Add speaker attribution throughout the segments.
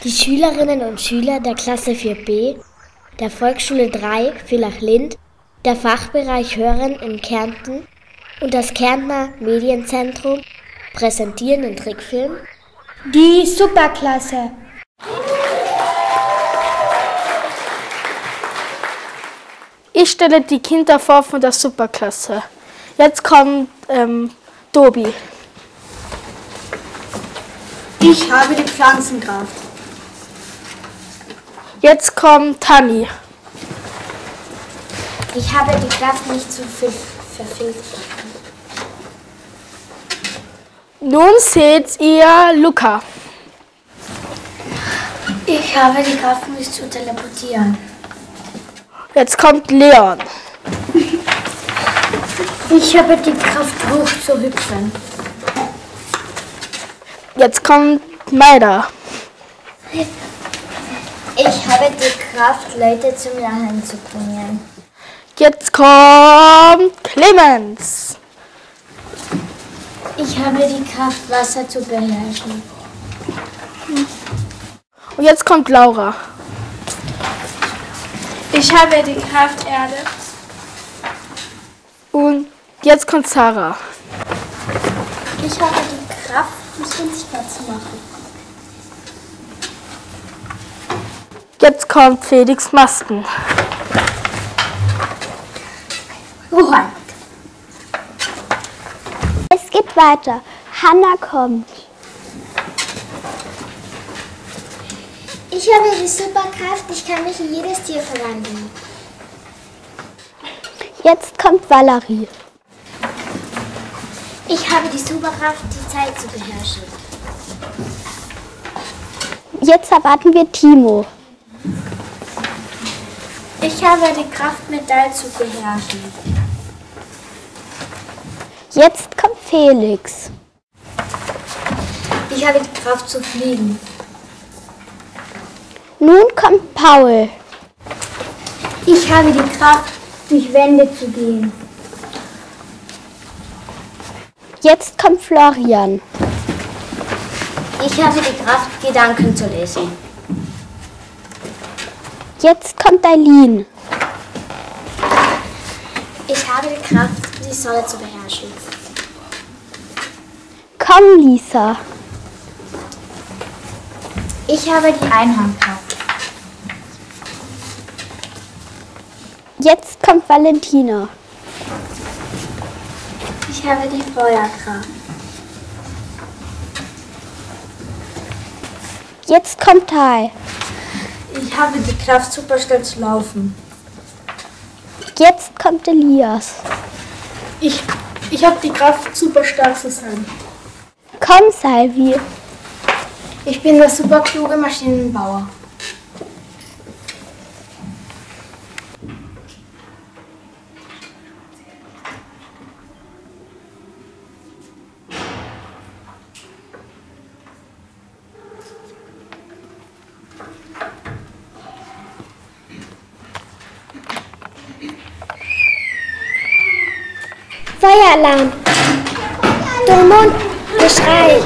Speaker 1: Die Schülerinnen und Schüler der Klasse 4b, der Volksschule 3 Villach-Lind, der Fachbereich Hören in Kärnten und das Kärntner Medienzentrum präsentieren den Trickfilm
Speaker 2: Die Superklasse. Ich stelle die Kinder vor von der Superklasse. Jetzt kommt Tobi.
Speaker 3: Ich habe die Pflanzenkraft.
Speaker 2: Jetzt kommt Tani.
Speaker 1: Ich habe die Kraft, mich zu verfinstern.
Speaker 2: Nun seht ihr Luca.
Speaker 3: Ich habe die Kraft, mich zu teleportieren.
Speaker 2: Jetzt kommt Leon.
Speaker 3: Ich habe die Kraft, hoch zu hüpfen.
Speaker 2: Jetzt kommt Maida.
Speaker 1: Ich habe die Kraft, Leute zum Lachen zu bringen.
Speaker 2: Jetzt kommt Clemens.
Speaker 1: Ich habe die Kraft, Wasser zu beherrschen.
Speaker 2: Und jetzt kommt Laura.
Speaker 4: Ich habe die Kraft, Erde.
Speaker 2: Und jetzt kommt Sarah.
Speaker 1: Ich habe die Kraft, mich unsichtbar zu machen.
Speaker 2: Jetzt kommt Felix Masken.
Speaker 1: Ruhe.
Speaker 5: Es geht weiter. Hanna kommt.
Speaker 1: Ich habe die Superkraft, ich kann mich in jedes Tier verwandeln.
Speaker 5: Jetzt kommt Valerie.
Speaker 1: Ich habe die Superkraft, die Zeit zu beherrschen.
Speaker 5: Jetzt erwarten wir Timo.
Speaker 1: Ich habe die Kraft, Metall zu beherrschen.
Speaker 5: Jetzt kommt Felix.
Speaker 1: Ich habe die Kraft zu fliegen.
Speaker 5: Nun kommt Paul.
Speaker 3: Ich habe die Kraft, durch Wände zu gehen.
Speaker 5: Jetzt kommt Florian.
Speaker 1: Ich habe die Kraft, Gedanken zu lesen.
Speaker 5: Jetzt kommt Eileen.
Speaker 1: Ich habe die Kraft, die Sonne zu beherrschen.
Speaker 5: Komm, Lisa.
Speaker 1: Ich habe die Einhornkraft.
Speaker 5: Jetzt kommt Valentina.
Speaker 1: Ich habe die Feuerkraft.
Speaker 5: Jetzt kommt Tai.
Speaker 3: Ich habe die Kraft, super schnell zu laufen.
Speaker 5: Jetzt kommt Elias.
Speaker 4: Ich habe die Kraft, super stark zu sein.
Speaker 5: Komm, Salvi.
Speaker 3: Ich bin der super kluge Maschinenbauer.
Speaker 1: Feueralarm! Tumult, Geschrei!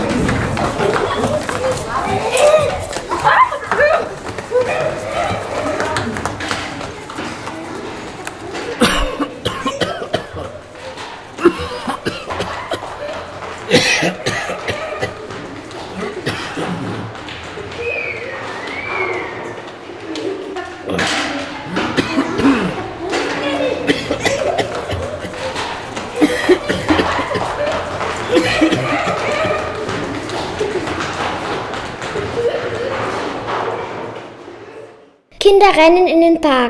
Speaker 1: Kinder rennen in den Park.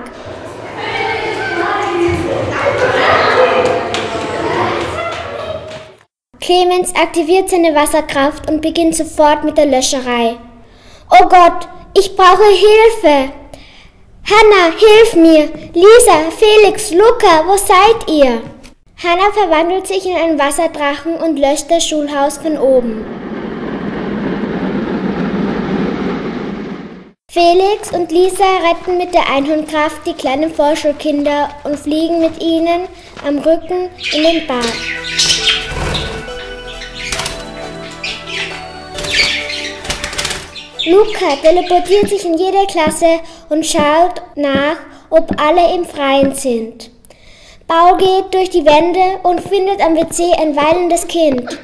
Speaker 1: Clemens aktiviert seine Wasserkraft und beginnt sofort mit der Löscherei. Oh Gott, ich brauche Hilfe! Hanna, hilf mir! Lisa, Felix, Luca, wo seid ihr? Hanna verwandelt sich in einen Wasserdrachen und löscht das Schulhaus von oben. Felix und Lisa retten mit der Einhornkraft die kleinen Vorschulkinder und fliegen mit ihnen am Rücken in den Bad. Luca teleportiert sich in jede Klasse und schaut nach, ob alle im Freien sind. Paul geht durch die Wände und findet am WC ein weinendes Kind.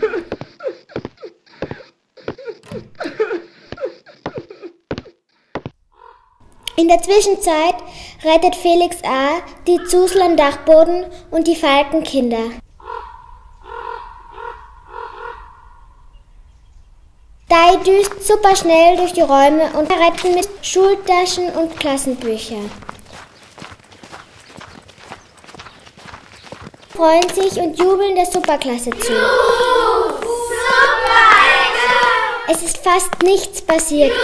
Speaker 1: In der Zwischenzeit rettet Felix A. die Zusel am Dachboden und die Falkenkinder. Dai düst super schnell durch die Räume und retten mit Schultaschen und Klassenbüchern. Freuen sich und jubeln der Superklasse zu. Es ist fast nichts passiert.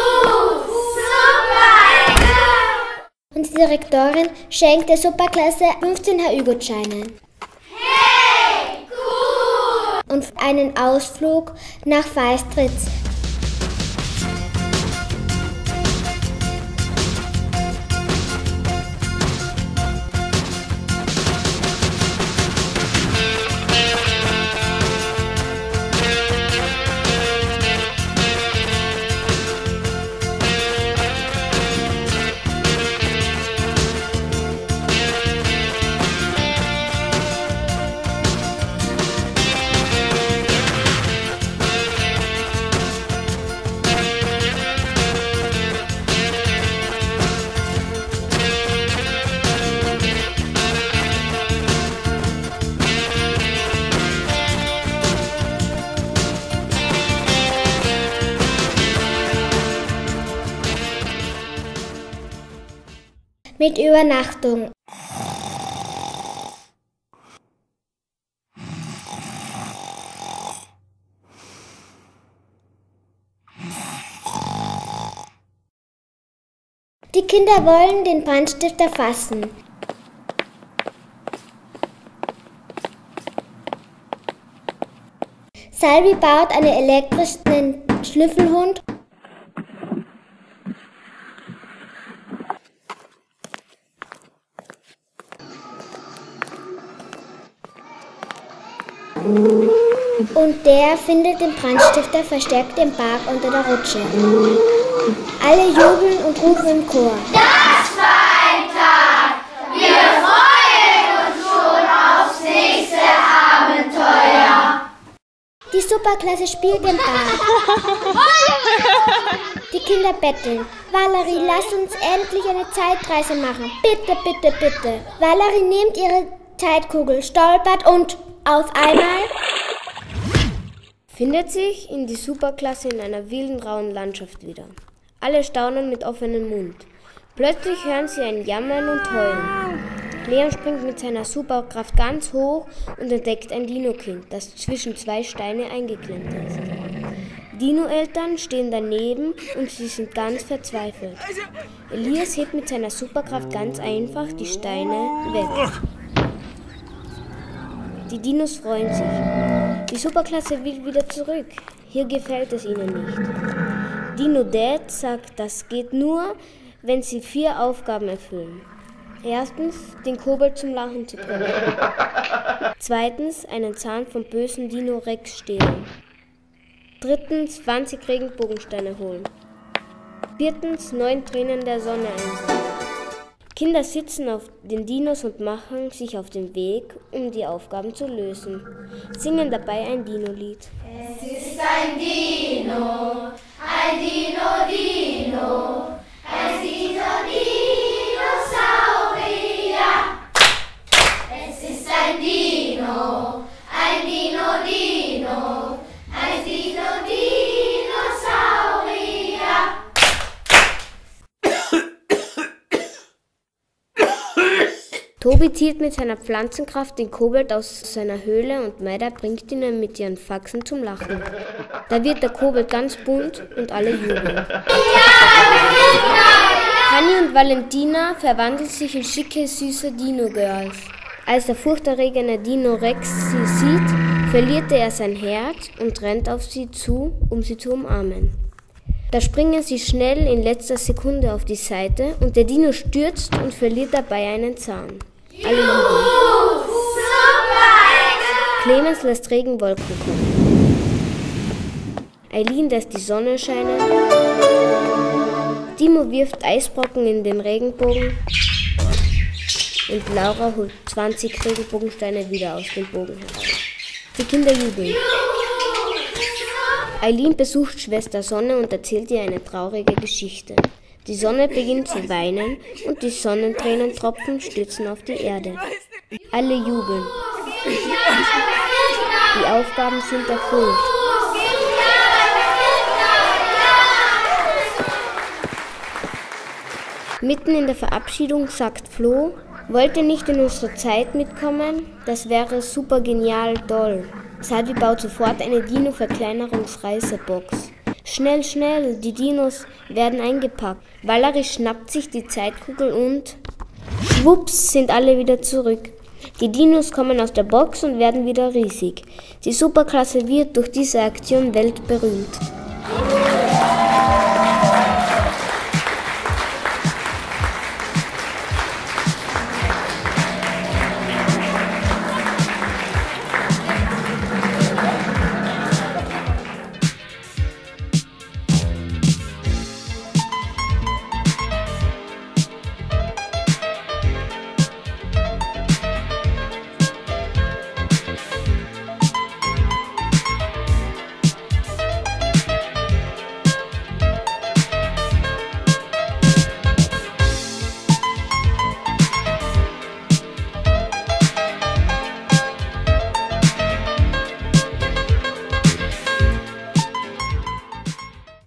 Speaker 1: Und die Direktorin schenkt der Superklasse 15 HÜ-Gutscheine. Hey, cool! Und einen Ausflug nach Feistritz. Mit Übernachtung. Die Kinder wollen den Brandstifter fassen. Salvi baut einen elektrischen Schnüffelhund. Und der findet den Brandstifter versteckt im Park unter der Rutsche. Alle jubeln und rufen im Chor.
Speaker 6: Das war ein Tag! Wir freuen uns schon aufs nächste Abenteuer!
Speaker 1: Die Superklasse spielt im Park. Die Kinder betteln. Valerie, lass uns endlich eine Zeitreise machen. Bitte, bitte, bitte. Valerie nimmt ihre Zeitkugel, stolpert und auf einmal
Speaker 7: findet sich in die Superklasse in einer wilden, rauen Landschaft wieder. Alle staunen mit offenem Mund. Plötzlich hören sie ein Jammern und Heulen. Leon springt mit seiner Superkraft ganz hoch und entdeckt ein Dino-Kind, das zwischen zwei Steine eingeklemmt ist. Dino-Eltern stehen daneben und sie sind ganz verzweifelt. Elias hebt mit seiner Superkraft ganz einfach die Steine weg. Die Dinos freuen sich. Die Superklasse will wieder zurück. Hier gefällt es ihnen nicht. Dino Dad sagt, das geht nur, wenn sie 4 Aufgaben erfüllen. Erstens, den Kobold zum Lachen zu bringen. Zweitens, einen Zahn vom bösen Dino Rex stehlen. Drittens, 20 Regenbogensteine holen. Viertens, 9 Tränen der Sonne einsammeln. Kinder sitzen auf den Dinos und machen sich auf den Weg, um die Aufgaben zu lösen. Singen dabei ein Dino-Lied.
Speaker 6: Es ist ein Dino, ein Dino, ein Dinosaurier. Es ist ein Dino, ein Dinosaurier.
Speaker 7: Tobi zieht mit seiner Pflanzenkraft den Kobold aus seiner Höhle und Maida bringt ihn mit ihren Faxen zum Lachen. Da wird der Kobold ganz bunt und alle jubeln. Fanny und Valentina verwandeln sich in schicke, süße Dino-Girls. Als der furchterregende Dino Rex sie sieht, verliert er sein Herz und rennt auf sie zu, um sie zu umarmen. Da springen sie schnell in letzter Sekunde auf die Seite und der Dino stürzt und verliert dabei einen Zahn. Alle jubeln. Clemens lässt Regenwolken kommen. Eileen lässt die Sonne scheinen. Timo wirft Eisbrocken in den Regenbogen und Laura holt 20 Regenbogensteine wieder aus dem Bogen heraus. Die Kinder jubeln. Eileen besucht Schwester Sonne und erzählt ihr eine traurige Geschichte. Die Sonne beginnt zu weinen und die Sonnentränentropfen stürzen auf die Erde. Alle jubeln. Die Aufgaben sind erfüllt. Mitten in der Verabschiedung sagt Flo, wollt ihr nicht in unsere Zeit mitkommen? Das wäre super genial toll. Salvi baut sofort eine Dino-Verkleinerungsreisebox. Schnell, schnell, die Dinos werden eingepackt. Valerie schnappt sich die Zeitkugel und schwupps sind alle wieder zurück. Die Dinos kommen aus der Box und werden wieder riesig. Die Superklasse wird durch diese Aktion weltberühmt.